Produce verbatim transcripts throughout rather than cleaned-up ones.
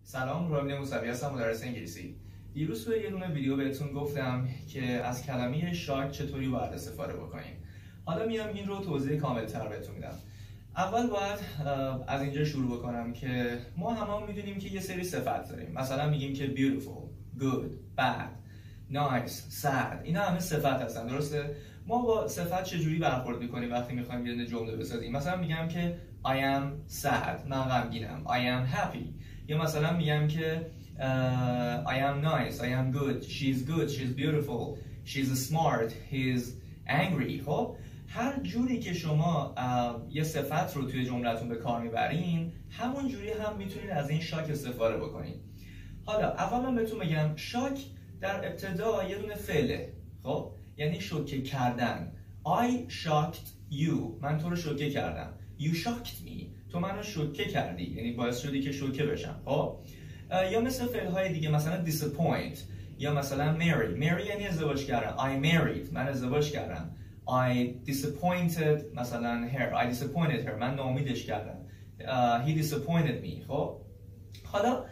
سلام، رامین موسوی هستم، مدرس انگلیسی. دیروز توی یه دونه ویدیو بهتون گفتم که از کلمه شاک چطوری باید استفاده بکنیم. حالا میام این رو توضیح کامل‌تر بهتون میدم. اول باید از اینجا شروع بکنم که ما همه میدونیم که یه سری صفت داریم. مثلا میگیم که beautiful, good, bad, nice, sad. اینا همه صفت هستن، درسته؟ ما با صفت چجوری برخورد میکنیم وقتی میخوایم یه جمله بسازیم؟ مثلا میگم که I am sad، من غمگینم. I am happy. یا مثلا میگم که uh, I am nice, I am good, she's good, she's beautiful, she's smart, he's angry. خب هر جوری که شما uh, یه صفت رو توی جملتون به کار میبرین، همون جوری هم میتونید از این شاک استفاده بکنید. حالا اولا بهتون بگم شاک در ابتدا یه دونه فعله، خب یعنی شوکه کردن. I shocked you، من تو رو شوکه کردم. You shocked me، تو منو شوکه کردی، یعنی باعث شدی که شوکه بشم. خب یا مثل فعل‌های دیگه، مثلا disappoint یا مثلا marry. marry یعنی ازدواج کردن. I married، من ازدواج کردم. I disappointed مثلا her، I disappointed her، من ناامیدش کردم. uh, he disappointed me. خب حالا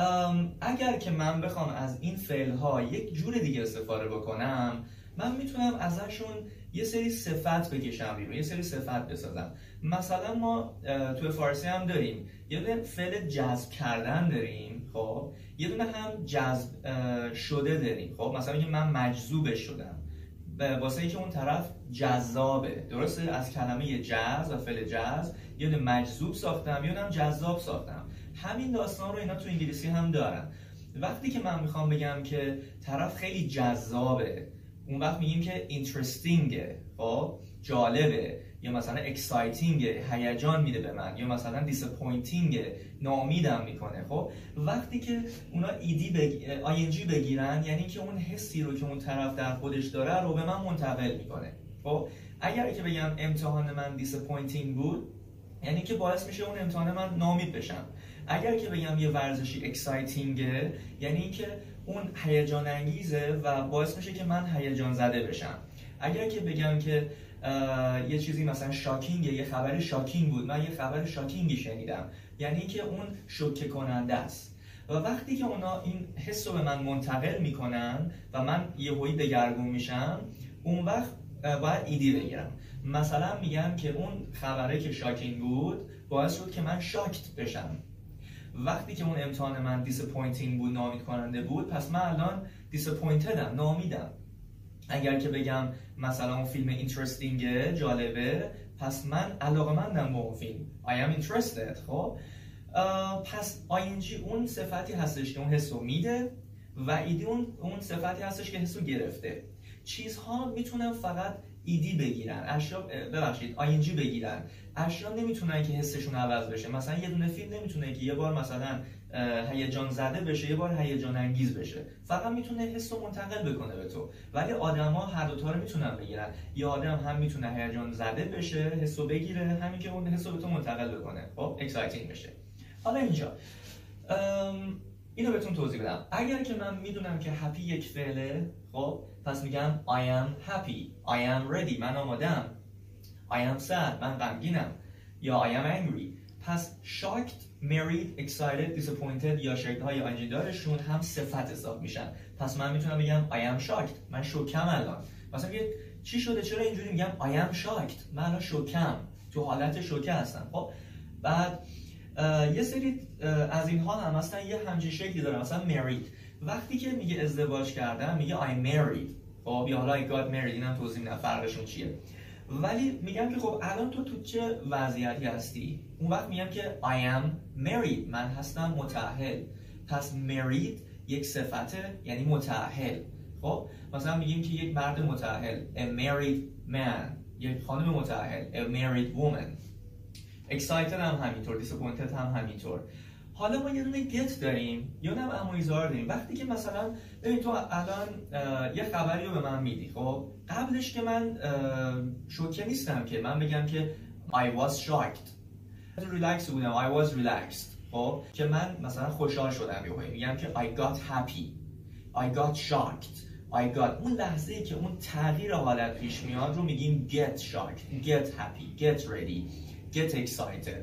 اگر که من بخوام از این فعل‌ها یک جور دیگه استفاده بکنم، من میتونم ازشون یه سری صفت بکشم بیرون، یه سری صفت بسازم. مثلا ما توی فارسی هم داریم یه دونه فعل جذب کردن داریم، خب یه دونه هم جذب شده داریم. خب مثلا میگم من مجذوب شدم، واسه اینکه اون طرف جذابه، درسته؟ از کلمه جذب و فعل جذب یه دونه مجذوب ساختم، یه دونه هم جذاب ساختم. همین داستان رو اینا تو انگلیسی هم دارن. وقتی که من میخوام بگم که طرف خیلی جذابه، اون وقت میگیم که interestingه، خب جالبه، یا مثلا excitingه، هیجان میده به من، یا مثلا disappointingه، ناامیدم میکنه. خب وقتی که اونا ایدی بگ... آینجی بگیرن، یعنی که اون حسی رو که اون طرف در خودش داره رو به من منتقل میکنه. خب اگر که بگم امتحان من disappointing بود، یعنی که باعث میشه اون امتحان من ناامید بشم. اگر که بگم یه ورزشی excitingه، یعنی که اون هیجان انگیزه و باعث میشه که من هیجان زده بشم. اگر که بگم که یه چیزی مثلا شاکینگه، یه خبر شاکینگ بود، من یه خبر شاکینگی شنیدم، یعنی که اون شوکه کننده است. و وقتی که اونا این حس رو به من منتقل میکنن و من یهویی دگرگون میشم، اون وقت باید ایدی بگیرم. مثلا میگم که اون خبره که شاکینگ بود باعث شد که من شاکت بشم. وقتی که اون امتحان من disappointing بود، ناامید کننده بود، پس من الان disappointedم، ناامیدم. اگر که بگم مثلا اون فیلم interesting، جالبه، پس من علاقه‌مندم به اون فیلم. I am interested. خب پس آینجی اون صفتی هستش که اون حسو میده و ایدی اون اون صفتی هستش که حسو گرفته. چیزها میتونن فقط ایدی بگیرن، اشیا ببخشید آینجی بگیرن. اشیا نمیتونن که حسشون عوض بشه. مثلا یه دونه فیلم نمیتونه که یه بار مثلا هیجان زده بشه، یه بار هیجان انگیز بشه. فقط میتونه حسو منتقل بکنه به تو. ولی آدما هر دو تا رو میتونن بگیرن. یه آدم هم میتونه هیجان زده بشه، حسو بگیره، همین که اون حسو به تو منتقل بکنه، خب اکسایتینگ بشه. حالا اینجا اینو بهتون توضیح بدم. اگر که من میدونم که happy یک فعله، خب پس میگم I am happy, I am ready، من آمادم. I am sad، من غمگینم. یا I am angry. پس shocked, married, excited, disappointed یا شکل‌های آینجی دارشون هم صفت حساب میشن. پس من میتونم بگم I am shocked، من شوکم الان. مثلا میگه چی شده، چرا اینجوری؟ میگم I am shocked، من الان شوکم، تو حالت شوکه هستم. خب بعد یه سری از اینها هم مثلا یه همچین شکلی داره. مثلا married، وقتی که میگه ازدواج کردم میگه I married، خب یا حالا I got married، اینم توضیح میدم فرقشون چیه. ولی میگم که خب الان تو تو چه وضعیتی هستی؟ اون وقت میگم که I am married، من هستم متأهل. پس married یک صفته، یعنی متأهل. خب مثلا میگیم که یک مرد متأهل a married man، یک خانم متأهل a married woman. excited هم همینطور، disappointed هم همینطور. حالا ما یه دونه get داریم، یا نه امایزار داریم. وقتی که مثلا ببین تو الان یه خبری رو به من میدی، خب قبلش که من شوکه نیستم که من بگم که I was shocked، ریلکس بودم، I was relaxed. خب که من مثلا خوشحال شدم، یهو میگم که I got happy، I got shocked، I got. اون لحظه ای که اون تغییر حالت پیش میاد رو میگیم get shocked، get happy، get ready، get excited.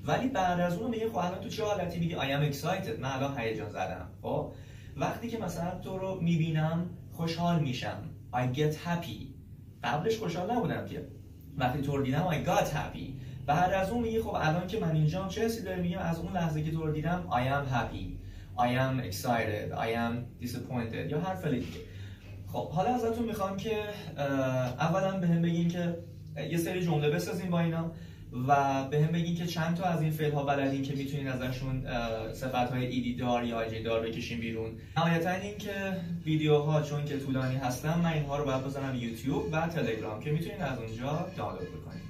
ولی بعد از اون میگه خب الان تو چه حالتی؟ میگه I am excited، من الان هیجان زدم. خب وقتی که مثلا تو رو میبینم خوشحال میشم، I get happy. قبلش خوشحال نبودم که، وقتی تو رو دیدم I got happy. بعد از اون میگه خب الان که من اینجام چه حسی داره؟ میگم از اون لحظه که تو رو دیدم I am happy، I am excited، I am disappointed یا هر فعلی دیگه. خب حالا ازتون میخوام که اولا بهم بگین که یه سری جمله بسازین با اینا و بهم بگین که چند تا از این فعل ها بلدین که میتونین ازشون صفت های ایدی دار یا آیجی دار بکشین بیرون. نهایتا این که ویدیوها چون که طولانی هستن من اینها رو باید بذارم یوتیوب و تلگرام که میتونین از اونجا دانلود بکنین.